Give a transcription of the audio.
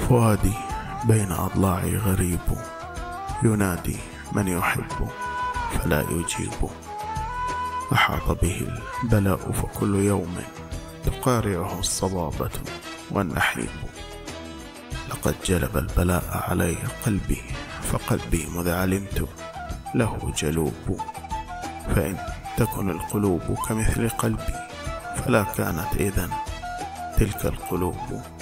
فؤادي بين أضلاعي غريب، ينادي من يحب فلا يجيب. أحاط به البلاء فكل يوم تقارعه الصبابة والنحيب. لقد جلب البلاء علي قلبي، فقلبي مذ علمت له جلوب. فإن تكن القلوب كمثل قلبي فلا كانت إذن تلك القلوب.